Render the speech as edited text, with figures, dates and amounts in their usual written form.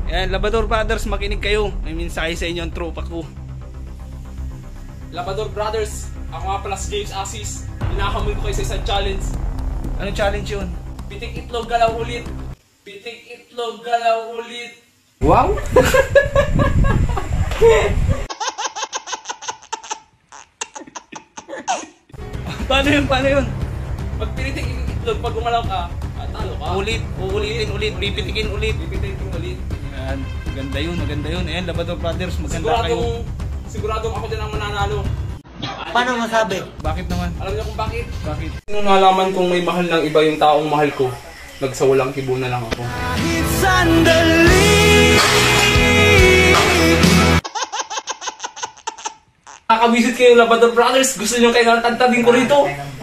Yan, Labrador Brothers, makinig kayo. May mensahe sa inyo ang tropa ko. Labrador Brothers, ako nga pala si James Assis. Hinahamon ko kayo sa isang challenge. Anong challenge yun? Pitik itlog, galaw ulit. Pitik itlog, galaw ulit. Wow! Paano yun? Paano yun? Pag pinitik itlog, pag gumalaw ka, talo ka. Uulitin ulit, pipitikin ulit. Pipitikin ulit. Yan, maganda yun, maganda yun. Ayan, Labrador Brothers, maganda kayo. Siguradong ako din ang mananalo. Paano masabi? Bakit naman? Alam niyo kung bakit? Bakit? Nung nalaman kong may mahal ng iba yung taong mahal ko, nagsawalang kibo na lang ako. Nakakabisit kayo Labrador Brothers, gusto niyo kayo tantabing ko rito?